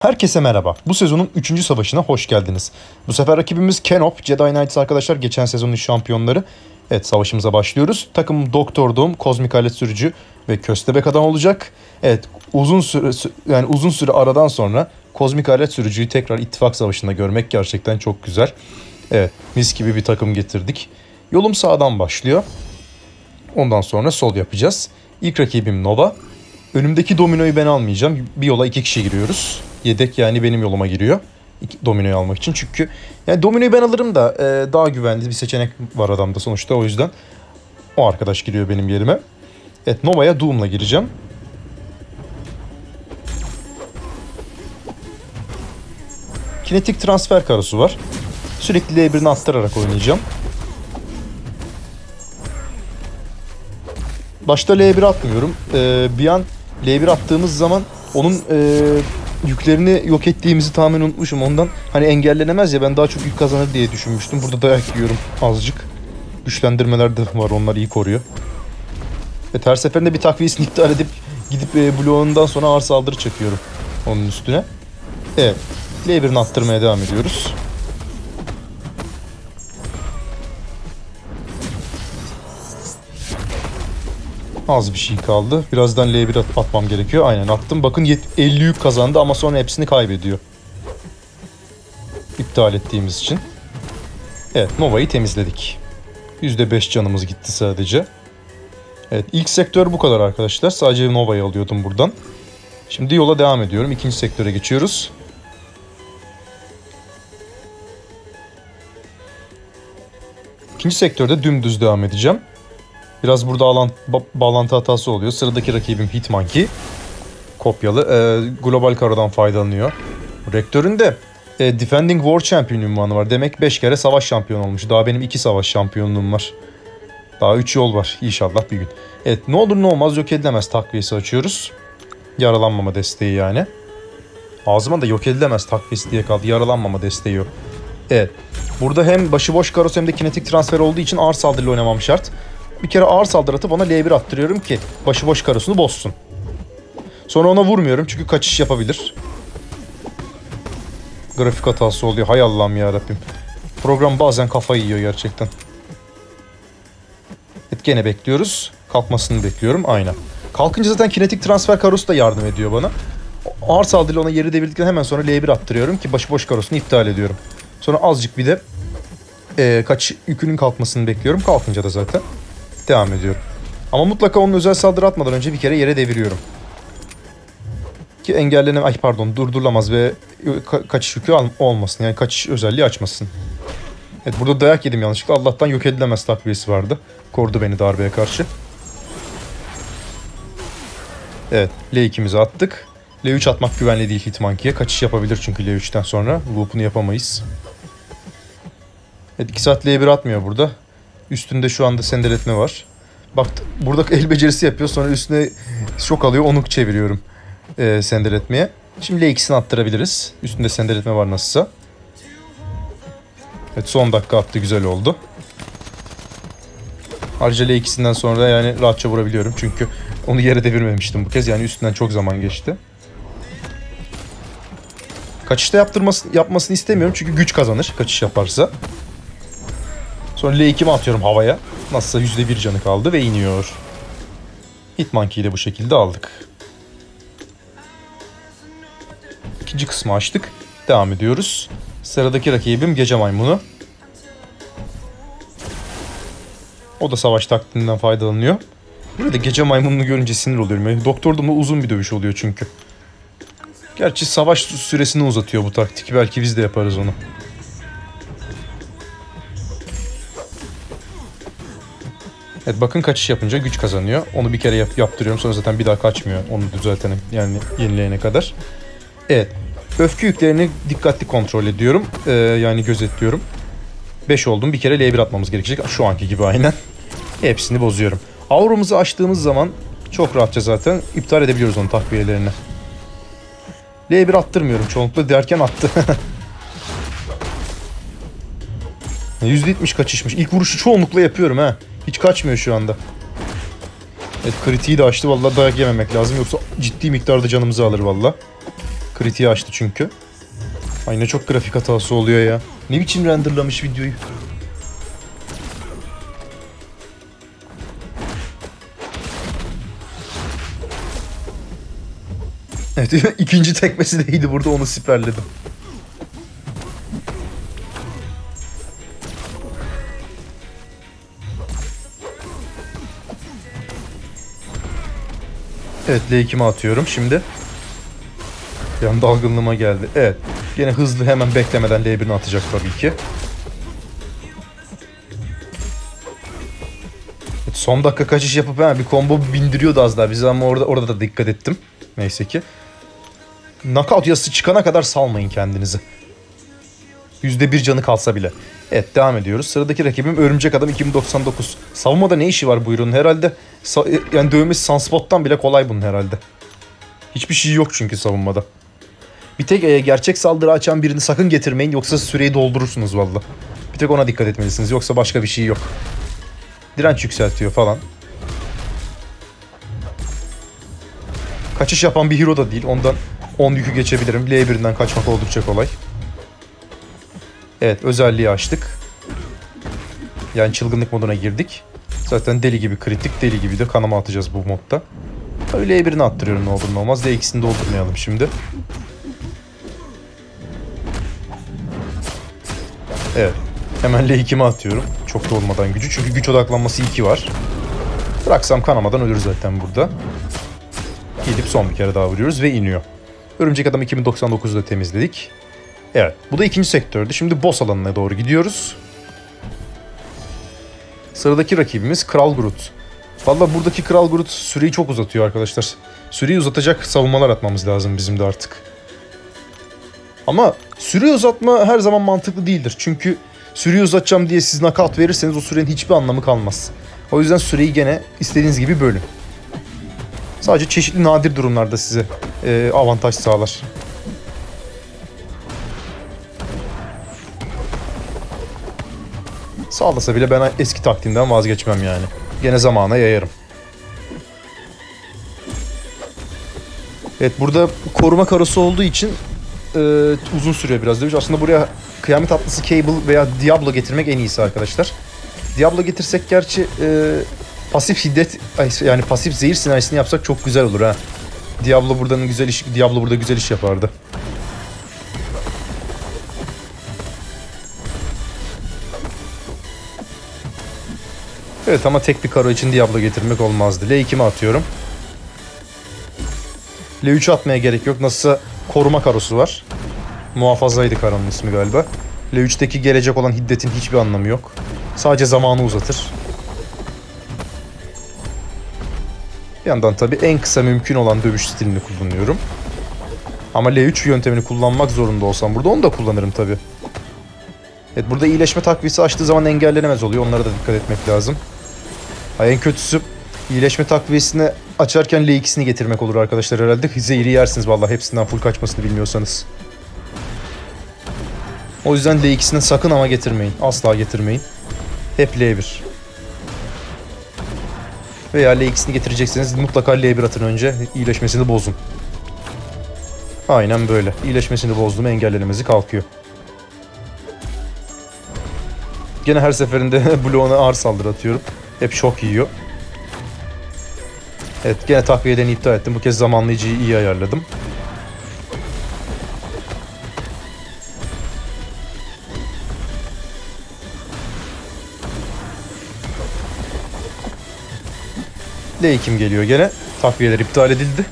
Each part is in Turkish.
Herkese merhaba. Bu sezonun 3. savaşına hoş geldiniz. Bu sefer rakibimiz Kenop, Jedi Knights arkadaşlar. Geçen sezonun şampiyonları. Evet, savaşımıza başlıyoruz. Takım Doktor Doom, Kozmik Alet Sürücü ve Köstebek Adam olacak. Evet, uzun süre aradan sonra Kozmik Alet Sürücü'yü tekrar ittifak savaşında görmek gerçekten çok güzel. Evet, mis gibi bir takım getirdik. Yolum sağdan başlıyor. Ondan sonra sol yapacağız. İlk rakibim Nova. Önümdeki dominoyu ben almayacağım. Bir yola 2 kişi giriyoruz. Yedek yani benim yoluma giriyor. Dominoyu almak için. Çünkü yani dominoyu ben alırım da daha güvenli bir seçenek var adamda sonuçta. O yüzden o arkadaş giriyor benim yerime. Evet, Nova'ya Doom'la gireceğim. Kinetik transfer karosu var. Sürekli L1'ini attırarak oynayacağım. Başta L1 atmıyorum. Bir an L1 attığımız zaman onun yüklerini yok ettiğimizi tamamen unutmuşum. Ondan hani engellenemez ya, ben daha çok yük kazanır diye düşünmüştüm. Burada dayak yiyorum azıcık. Güçlendirmeler de var, onlar iyi koruyor. Evet, her seferinde bir takviyesini iptal edip gidip bloğundan sonra ağır saldırı çekiyorum onun üstüne. Evet, L1'ini attırmaya devam ediyoruz. Az bir şey kaldı. Birazdan L1 atmam gerekiyor. Aynen attım. Bakın 50 yük kazandı ama sonra hepsini kaybediyor. İptal ettiğimiz için. Evet, Nova'yı temizledik. %5 canımız gitti sadece. Evet, ilk sektör bu kadar arkadaşlar. Sadece Nova'yı alıyordum buradan. Şimdi yola devam ediyorum. İkinci sektöre geçiyoruz. İkinci sektörde dümdüz devam edeceğim. Biraz burada bağlantı hatası oluyor. Sıradaki rakibim Hitmonkey. Kopyalı. Global Karo'dan faydalanıyor. Rektör'ün de Defending War Champion ünvanı var. Demek 5 kere savaş şampiyonu olmuş. Daha benim 2 savaş şampiyonluğum var. Daha 3 yol var. İnşallah bir gün. Evet, ne olur ne olmaz yok edilemez takviyesi açıyoruz. Yaralanmama desteği yani. Ağzıma da yok edilemez takviyesi diye kaldı. Yaralanmama desteği yok. Evet. Burada hem başıboş karosu hem de kinetik transfer olduğu için ağır saldırıyla oynamam şart. Bir kere ağır saldırı atıp ona L1 attırıyorum ki başıboş karosunu bozsun. Sonra ona vurmuyorum çünkü kaçış yapabilir. Grafik hatası oluyor. Hay Allah'ım yarabbim. Program bazen kafayı yiyor gerçekten. Evet, gene bekliyoruz. Kalkmasını bekliyorum. Aynen. Kalkınca zaten kinetik transfer karosu da yardım ediyor bana. Ağır saldırıyla ona yeri devirdikten hemen sonra L1 attırıyorum ki başıboş karosunu iptal ediyorum. Sonra azıcık bir de kaç yükünün kalkmasını bekliyorum. Kalkınca da zaten devam ediyorum. Ama mutlaka onun özel saldırı atmadan önce bir kere yere deviriyorum. Ki durdurulamaz ve kaçış yükü olmasın. Yani kaçış özelliği açmasın. Evet, burada dayak yedim yanlışlıkla. Allah'tan yok edilemez takviyesi vardı. Korudu beni darbeye karşı. Evet, L2'mizi attık. L3 atmak güvenli değil Hitmonkey'e. Kaçış yapabilir çünkü L3'ten sonra. Loop'unu yapamayız. Evet, 2 saat L1 atmıyor burada. Üstünde şu anda sendeletme var. Bak, burada el becerisi yapıyor. Sonra üstüne şok alıyor. Onu çeviriyorum sendeletmeye. Şimdi L2'sini attırabiliriz. Üstünde sendeletme var nasılsa. Evet, son dakika attı. Güzel oldu. Ayrıca L2'sinden sonra yani rahatça vurabiliyorum. Çünkü onu yere devirmemiştim bu kez. Yani üstünden çok zaman geçti. Kaçışta yapmasını istemiyorum. Çünkü güç kazanır kaçış yaparsa. Sonra L2'mi atıyorum havaya. Nasılsa %1 canı kaldı ve iniyor. Hitmonkey'i de bu şekilde aldık. İkinci kısmı açtık. Devam ediyoruz. Sıradaki rakibim Gece Maymunu. O da savaş taktiğinden faydalanıyor. Burada Gece Maymununu görünce sinir oluyorum. Yani Doktor Doom'la uzun bir dövüş oluyor çünkü. Gerçi savaş süresini uzatıyor bu taktik. Belki biz de yaparız onu. Evet, bakın kaçış yapınca güç kazanıyor. Onu bir kere yaptırıyorum. Sonra zaten bir daha kaçmıyor. Onu düzeltene yani yenileyene kadar. Evet. Öfke yüklerini dikkatli kontrol ediyorum. Yani gözetliyorum. 5 oldum. Bir kere L1 atmamız gerekecek. Şu anki gibi aynen. Hepsini bozuyorum. Aura'mızı açtığımız zaman çok rahatça zaten iptal edebiliyoruz onun takviyelerini. L1 attırmıyorum çoğunlukla derken attı. %70 kaçışmış. İlk vuruşu çoğunlukla yapıyorum ha. Hiç kaçmıyor şu anda. Evet, kritiği de açtı. Vallahi dayak yememek lazım. Yoksa ciddi miktarda canımızı alır vallahi. Kritiği açtı çünkü. Ay ne çok grafik hatası oluyor ya. Ne biçim renderlamış videoyu. Evet, ikinci tekmesi de iyiydi burada, onu siperledim. Evet, L2'mi atıyorum şimdi. Yani dalgınlığıma geldi. Evet. Yine hızlı, hemen beklemeden L1'ini atacak tabii ki. Evet, son dakika kaçış yapıp bir combo bindiriyordu az daha bizi ama orada da dikkat ettim. Neyse ki. Knockout yazısı çıkana kadar salmayın kendinizi. %1 canı kalsa bile. Evet, devam ediyoruz. Sıradaki rakibim Örümcek Adam 2099. Savunmada ne işi var buyurun? Herhalde yani dövmesi Sunspot'tan bile kolay bunun herhalde. Hiçbir şey yok çünkü savunmada. Bir tek gerçek saldırı açan birini sakın getirmeyin, yoksa süreyi doldurursunuz valla. Bir tek ona dikkat etmelisiniz, yoksa başka bir şey yok. Direnç yükseltiyor falan. Kaçış yapan bir hero da değil, ondan 10 yükü geçebilirim. L1'den kaçmak oldukça kolay. Evet, özelliği açtık. Yani çılgınlık moduna girdik. Zaten deli gibi kritik, deli gibi de kanama atacağız bu modda. Tabii L1'ini attırıyorum ne olur ne olmaz. L2'sini doldurmayalım şimdi. Evet. Hemen L2'mi atıyorum. Çok da olmadan gücü. Çünkü güç odaklanması 2 var. Bıraksam kanamadan ölür zaten burada. Gidip son bir kere daha vuruyoruz ve iniyor. Örümcek Adam 2099'u da temizledik. Evet. Bu da ikinci sektördü. Şimdi boss alanına doğru gidiyoruz. Sıradaki rakibimiz Kral Groot. Valla buradaki Kral Groot süreyi çok uzatıyor arkadaşlar. Süreyi uzatacak savunmalar atmamız lazım bizim de artık. Ama süreyi uzatma her zaman mantıklı değildir. Çünkü süreyi uzatacağım diye siz knockout verirseniz o sürenin hiçbir anlamı kalmaz. O yüzden süreyi gene istediğiniz gibi bölün. Sadece çeşitli nadir durumlarda size avantaj sağlar. Sağlasa bile ben eski taktiğimden vazgeçmem yani. Gene zamana yayarım. Evet, burada koruma karosu olduğu için uzun sürüyor biraz demiş. Aslında buraya kıyamet atlısı Cable veya Diablo getirmek en iyisi arkadaşlar. Diablo getirsek gerçi pasif şiddet, yani pasif zehir sinerjisini yapsak çok güzel olur ha. Diablo burada güzel iş yapardı. Evet, ama tek bir karo için Diablo getirmek olmazdı. L2'mi atıyorum. L3 atmaya gerek yok. Nasılsa koruma karosu var. Muhafazaydı karonun ismi galiba. L3'teki gelecek olan hiddetin hiçbir anlamı yok. Sadece zamanı uzatır. Bir yandan tabii en kısa mümkün olan dövüş stilini kullanıyorum. Ama L3 yöntemini kullanmak zorunda olsam burada onu da kullanırım tabii. Evet, burada iyileşme takviyesi açtığı zaman engellenemez oluyor. Onlara da dikkat etmek lazım. En kötüsü iyileşme takviyesini açarken L2'sini getirmek olur arkadaşlar herhalde. Zehri yersiniz vallahi, hepsinden full kaçmasını bilmiyorsanız. O yüzden L2'sini sakın ama getirmeyin. Asla getirmeyin. Hep L1. Veya L2'sini getirecekseniz mutlaka L1 atın önce. İyileşmesini bozun. Aynen böyle. İyileşmesini bozduğum engellenemezi kalkıyor. Gene her seferinde bloğuna ağır saldırı atıyorum. Hep şok yiyor. Evet, gene takviyeden iptal ettim. Bu kez zamanlayıcıyı iyi ayarladım. L2'm geliyor gene. Takviyeler iptal edildi.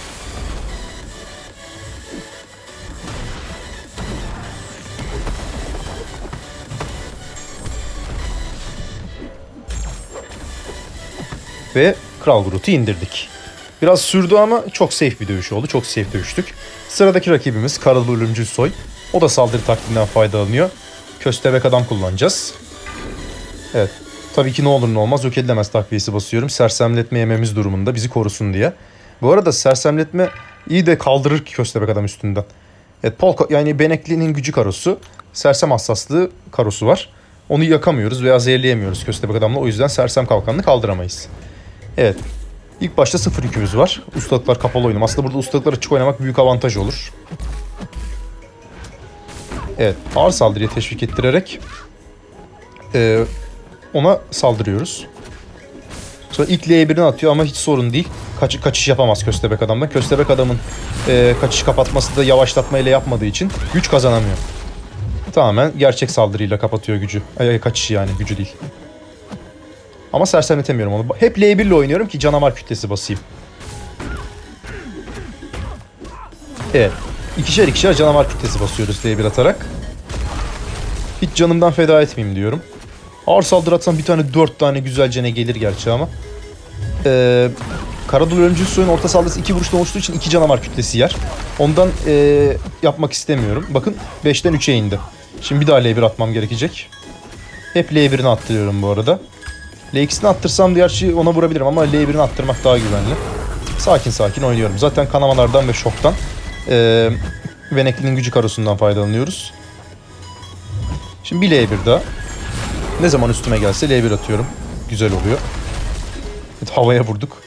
Ve Kral Groot'u indirdik. Biraz sürdü ama çok safe bir dövüş oldu. Çok safe dövüştük. Sıradaki rakibimiz Karalı Ölümcül Soy. O da saldırı taktiğinden faydalanıyor. Köstebek Adam kullanacağız. Evet. Tabii ki ne olur ne olmaz yok edilemez takviyesi basıyorum. Sersemletme yememiz durumunda bizi korusun diye. Bu arada sersemletme iyi de kaldırır ki Köstebek Adam üstünden. Evet, yani Benekli'nin gücü karosu. Sersem hassaslığı karosu var. Onu yakamıyoruz veya zehirleyemiyoruz Köstebek Adam'la. O yüzden sersem kalkanını kaldıramayız. Evet. İlk başta 0 yükümüz var. Ustalıklar kapalı oyunum. Aslında burada ustalıklar açık oynamak büyük avantaj olur. Evet, ağır saldırıya teşvik ettirerek ona saldırıyoruz. Sonra ilk L1'ini atıyor ama hiç sorun değil. Kaçış yapamaz köstebek adamdan. Köstebek adamın kaçış kapatması da yavaşlatmayla yapmadığı için güç kazanamıyor. Tamamen gerçek saldırıyla kapatıyor gücü. Kaçışı yani, gücü değil. Ama sersemletemiyorum onu. Hep L1 ile oynuyorum ki canavar kütlesi basayım. Evet. İkişer canavar kütlesi basıyoruz L1 atarak. Hiç canımdan feda etmeyeyim diyorum. Ağır saldırı atsam bir tane 4 tane güzelce gelir gerçi ama. Karadul Ölümcül Soy'un orta saldırısı 2 vuruştan oluştuğu için 2 canavar kütlesi yer. Ondan yapmak istemiyorum. Bakın 5'ten 3'e indi. Şimdi bir daha L1 atmam gerekecek. Hep L1'ini attırıyorum bu arada. L2'sini attırsam gerçi ona vurabilirim ama L1'ini attırmak daha güvenli. Sakin oynuyorum. Zaten kanamalardan ve şoktan Venekli'nin gücü karosundan faydalanıyoruz. Şimdi bir L1 daha. Ne zaman üstüme gelse L1 atıyorum. Güzel oluyor. Evet, havaya vurduk.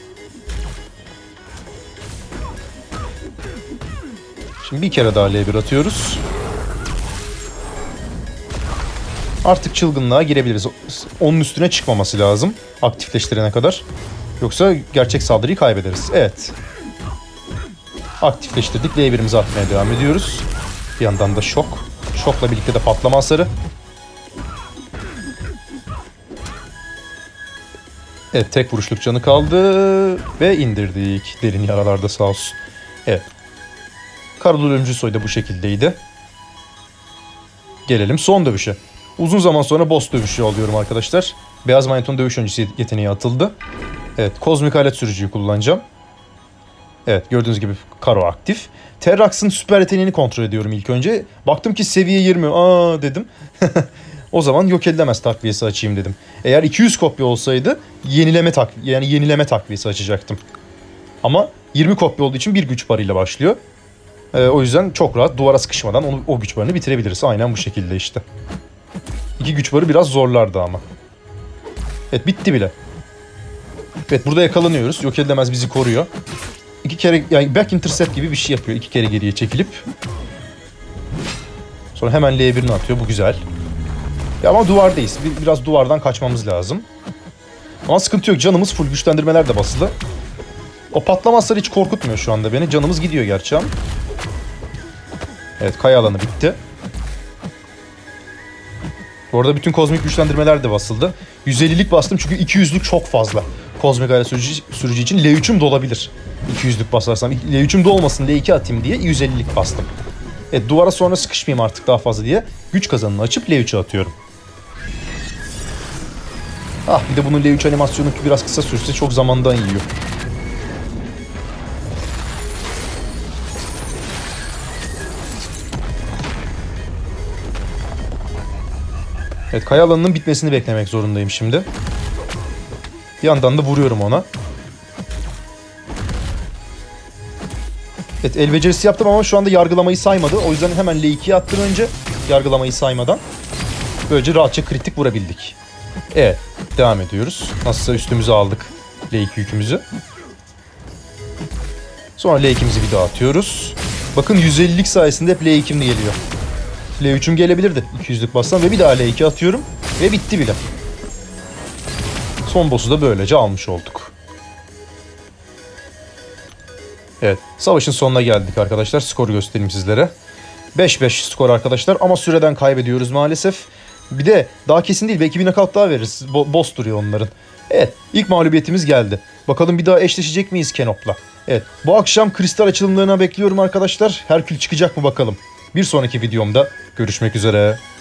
Şimdi bir kere daha L1 atıyoruz. Artık çılgınlığa girebiliriz. Onun üstüne çıkmaması lazım aktifleştirene kadar. Yoksa gerçek saldırıyı kaybederiz. Evet. Aktifleştirdik. L1'imizi atmaya devam ediyoruz. Bir yandan da şok. Şokla birlikte de patlama hasarı. Evet, tek vuruşluk canı kaldı. Ve indirdik. Derin yaralarda sağ olsun. Evet. Karadul Ölümcül Soy da bu şekildeydi. Gelelim son dövüşe. Uzun zaman sonra boss dövüşü alıyorum arkadaşlar. Beyaz Manyeton dövüş öncesi yeteneği atıldı. Evet, kozmik alet sürücüyü kullanacağım. Evet, gördüğünüz gibi Karo aktif. Terrax'ın süper yeteneğini kontrol ediyorum ilk önce. Baktım ki seviye 20. Dedim. O zaman yok edilemez takviyesi açayım dedim. Eğer 200 kopya olsaydı yenileme takviyesi açacaktım. Ama 20 kopya olduğu için bir güç barıyla başlıyor. O yüzden çok rahat duvara sıkışmadan o güç barını bitirebiliriz. Aynen bu şekilde işte. 2 güç barı biraz zorlardı ama. Evet, bitti bile. Evet, burada yakalanıyoruz. Yok edilemez bizi koruyor. 2 kere yani back intercept gibi bir şey yapıyor. 2 kere geriye çekilip. Sonra hemen L1'ini atıyor. Bu güzel. Ya ama duvardayız. Biraz duvardan kaçmamız lazım. Ama sıkıntı yok. Canımız full. Güçlendirmeler de basılı. O patlamazlar hiç korkutmuyor şu anda beni. Canımız gidiyor gerçi ama. Evet, kaya alanı bitti. Bu arada bütün kozmik güçlendirmeler de basıldı. 150'lik bastım çünkü 200'lük çok fazla. Kozmik alet sürücü için L3'üm dolabilir. 200'lük basarsam. L3'üm dolmasın, L2 atayım diye 150'lik bastım. Evet, duvara sonra sıkışmayayım artık daha fazla diye güç kazanını açıp L3'e atıyorum. Bir de bunun L3 animasyonu biraz kısa sürse çok zamandan yiyor. Evet, kaya alanının bitmesini beklemek zorundayım şimdi. Bir yandan da vuruyorum ona. Evet, el becerisi yaptım ama şu anda yargılamayı saymadı. O yüzden hemen L2'ye attım önce. Yargılamayı saymadan. Böylece rahatça kritik vurabildik. Evet, devam ediyoruz. Nasılsa üstümüze aldık L2 yükümüzü. Sonra L2'mizi bir daha atıyoruz. Bakın 150'lik sayesinde hep L2'm geliyor. L3'üm gelebilirdi 200'lük bassam ve bir daha L2 atıyorum ve bitti bile. Son boss'u da böylece almış olduk. Evet, savaşın sonuna geldik arkadaşlar. Skoru göstereyim sizlere. 5-5 skor arkadaşlar ama süreden kaybediyoruz maalesef. Bir de daha kesin değil, belki bir knockout daha veririz. Boss duruyor onların. Evet, ilk mağlubiyetimiz geldi. Bakalım bir daha eşleşecek miyiz Kenop'la? Evet, bu akşam kristal açılımlarına bekliyorum arkadaşlar. Herkül çıkacak mı bakalım. Bir sonraki videomda görüşmek üzere.